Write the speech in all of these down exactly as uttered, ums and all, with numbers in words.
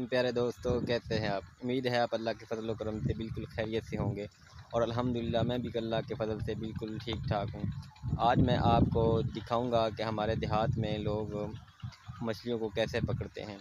प्यारे दोस्तों, कैसे हैं आप? उम्मीद है आप अल्लाह के फजल व करम से बिल्कुल खैरियत से होंगे और अल्हम्दुलिल्लाह मैं भी अल्लाह के फजल से बिल्कुल ठीक ठाक हूँ। आज मैं आपको दिखाऊंगा कि हमारे देहात में लोग मछलियों को कैसे पकड़ते हैं।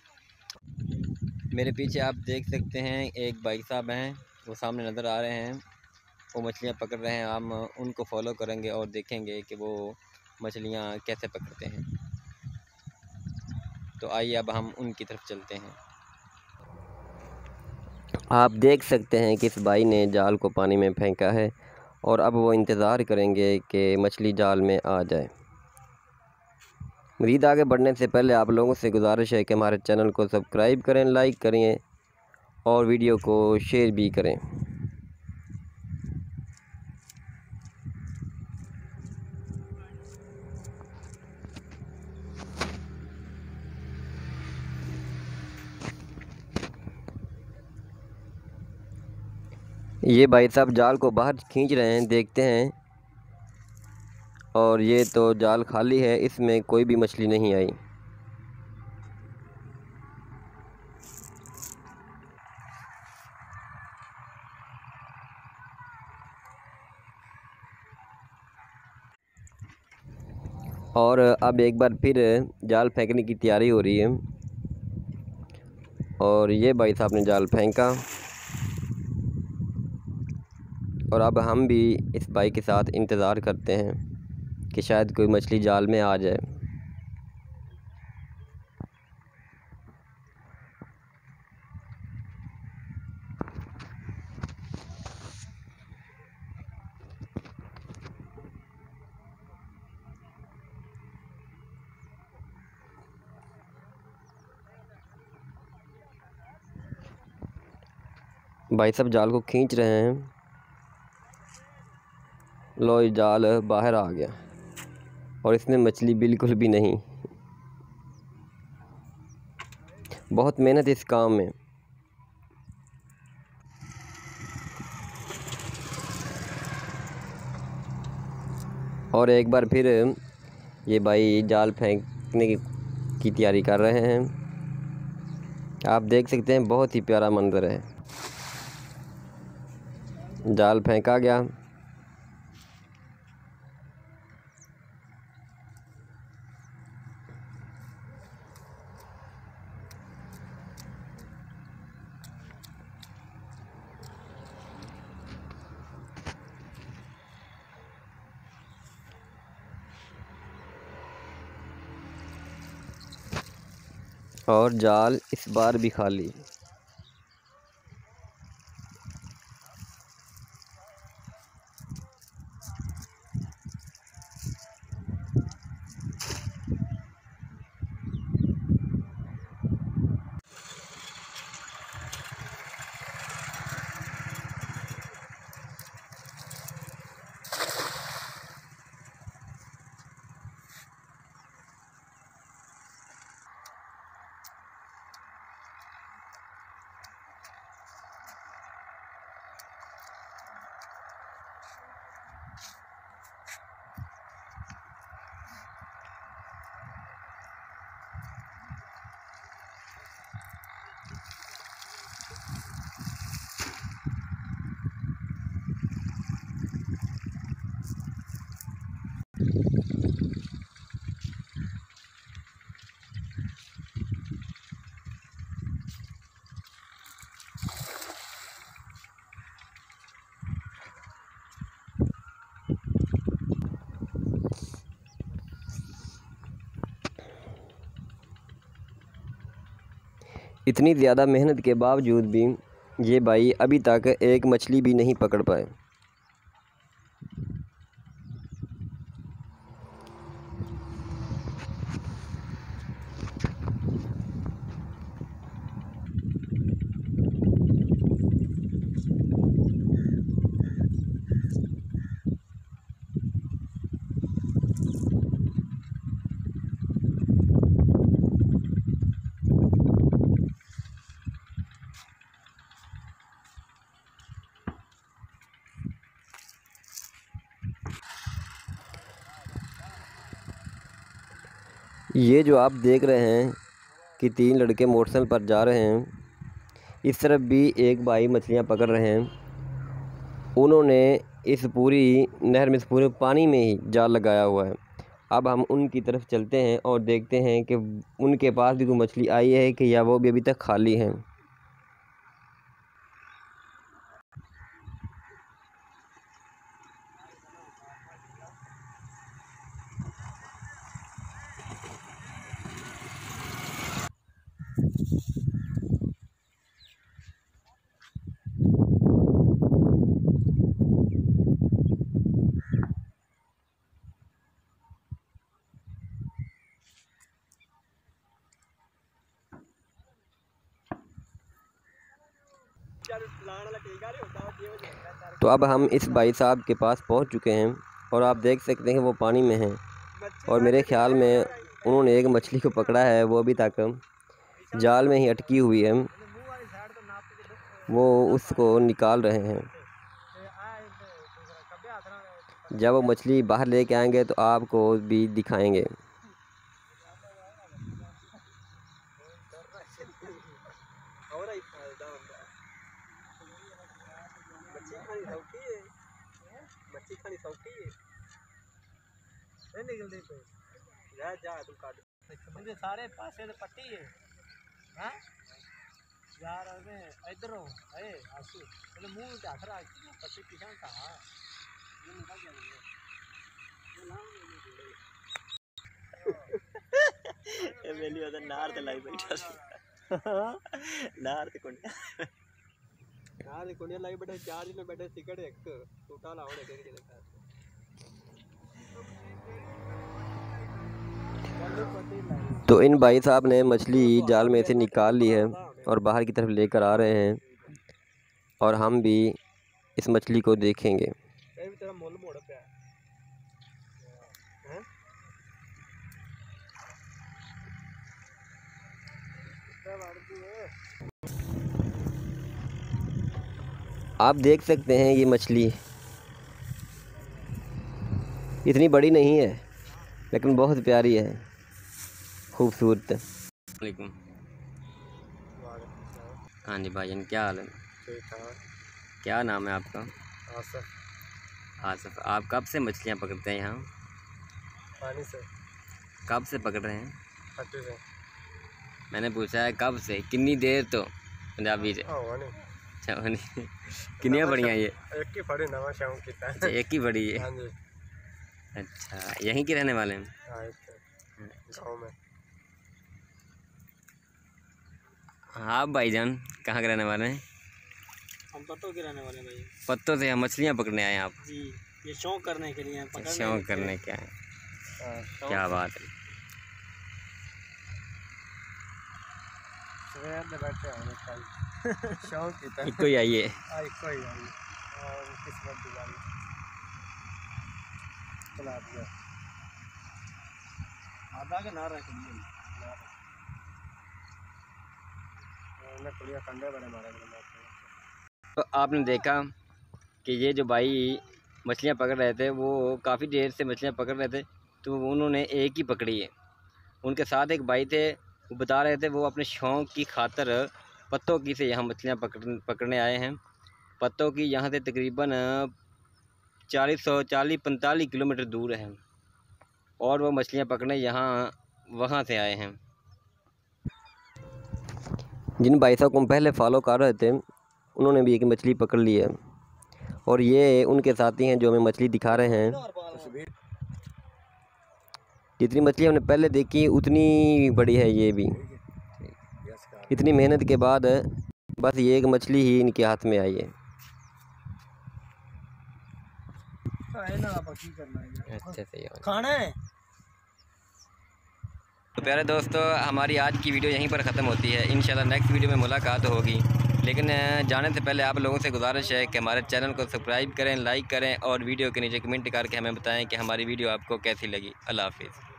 मेरे पीछे आप देख सकते हैं एक भाई साहब हैं, वो सामने नज़र आ रहे हैं, वो मछलियाँ पकड़ रहे हैं। हम उनको फॉलो करेंगे और देखेंगे कि वो मछलियाँ कैसे पकड़ते हैं। तो आइए अब हम उनकी तरफ चलते हैं। आप देख सकते हैं कि इस भाई ने जाल को पानी में फेंका है और अब वो इंतज़ार करेंगे कि मछली जाल में आ जाए। मज़ीद आगे बढ़ने से पहले आप लोगों से गुजारिश है कि हमारे चैनल को सब्सक्राइब करें, लाइक करें और वीडियो को शेयर भी करें। ये भाई साहब जाल को बाहर खींच रहे हैं, देखते हैं। और ये तो जाल खाली है, इसमें कोई भी मछली नहीं आई। और अब एक बार फिर जाल फेंकने की तैयारी हो रही है और ये भाई साहब ने जाल फेंका और अब हम भी इस भाई के साथ इंतज़ार करते हैं कि शायद कोई मछली जाल में आ जाए। भाई साहब जाल को खींच रहे हैं। लो, जाल बाहर आ गया और इसमें मछली बिल्कुल भी नहीं। बहुत मेहनत इस काम में। और एक बार फिर ये भाई जाल फेंकने की, की तैयारी कर रहे हैं। आप देख सकते हैं बहुत ही प्यारा मंजर है। जाल फेंका गया और जाल इस बार भी खाली। इतनी ज़्यादा मेहनत के बावजूद भी ये भाई अभी तक एक मछली भी नहीं पकड़ पाए। ये जो आप देख रहे हैं कि तीन लड़के मोटरसाइकिल पर जा रहे हैं। इस तरफ भी एक भाई मछलियाँ पकड़ रहे हैं। उन्होंने इस पूरी नहर में, इस पूरे पानी में ही जाल लगाया हुआ है। अब हम उनकी तरफ चलते हैं और देखते हैं कि उनके पास भी कोई मछली आई है कि या वो भी अभी तक खाली हैं। तो अब हम इस भाई साहब के पास पहुंच चुके हैं और आप देख सकते हैं वो पानी में हैं और मेरे ख़्याल में उन्होंने एक मछली को पकड़ा है, वो अभी तक जाल में ही अटकी हुई है। वो उसको निकाल रहे हैं। जब वो मछली बाहर लेके आएंगे तो आपको भी दिखाएंगे। मच्छी खानी सौखी है, नहीं निकलती पे जा जा तू काट मुझे सारे पासे से पट्टी है। हां यार अबे इधर हो ए आंसू मतलब मुंह पे हाथ रख पट्टी पीछे का ये निकल गया ये नाम नहीं ए मेली उधर नार ते लाई बैठा नार ते कोण नार ते कोण लाई बैठा चार दिन बैठे टिकट एक टूटा लावड़े के के तो इन भाई साहब ने मछली जाल में से निकाल ली है और बाहर की तरफ लेकर आ रहे हैं और हम भी इस मछली को देखेंगे। आप देख सकते हैं ये मछली इतनी बड़ी नहीं है लेकिन बहुत प्यारी है, खूबसूरत। वालेकुम। हाँ जी भाईजान, क्या हाल है? क्या नाम है आपका? आसिफ। आसिफ, आप कब से मछलियाँ पकड़ते हैं यहाँ? पानी से। कब से पकड़ रहे हैं? फट्टी से। मैंने पूछा है कब से, कितनी देर? तो पंजाबी से। अच्छा नहीं कितनी बड़ी हैं ये? एक ही फड़ी नवा शाम की था। अच्छा एक ही बड़ी है। हाँ जी। अच्छा यहीं के रहने वाले हैं? हाँ गाँव में। हाँ आप भाईजान कहाँ के रहने वाले हैं? हम पत्तों के रहने वाले हैं भाई। पत्तों से हम मछलियाँ पकड़ने आए हैं आप? जी, ये शौक करने के लिए हैं। शौक करने के आए, क्या बात है। बैठे हैं शौक की था। इको ही आइए। हाँ इको ही आई और किस्मत की गाली चला दिया आधा के ना रख लिए ना कुड़िया कंडे बड़े मारे। तो आपने देखा कि ये जो भाई मछलियाँ पकड़ रहे थे वो काफ़ी देर से मछलियाँ पकड़ रहे थे, तो उन्होंने एक ही पकड़ी है। उनके साथ एक भाई थे, वो बता रहे थे वो अपने शौक़ की खातर पत्तों की से यहाँ मछलियाँ पकड़ पकड़ने आए हैं। पत्तों की यहाँ से तकरीबन चालीस सौ चालीस पैंतालीस किलोमीटर दूर है और वो मछलियाँ पकड़ने यहाँ वहाँ से आए हैं। जिन भाई साहब को हम पहले फॉलो कर रहे थे उन्होंने भी एक मछली पकड़ ली है और ये उनके साथी हैं जो हमें मछली दिखा रहे हैं। जितनी मछली हमने पहले देखी उतनी बड़ी है ये भी। इतनी मेहनत के बाद बस ये एक मछली ही इनके हाथ में आई है। अच्छा सही है खाना है। तो प्यारे दोस्तों, हमारी आज की वीडियो यहीं पर ख़त्म होती है। इंशाल्लाह नेक्स्ट वीडियो में मुलाकात होगी, लेकिन जाने से पहले आप लोगों से गुजारिश है कि हमारे चैनल को सब्सक्राइब करें, लाइक करें और वीडियो के नीचे कमेंट करके हमें बताएं कि हमारी वीडियो आपको कैसी लगी। अल्लाह हाफिज़।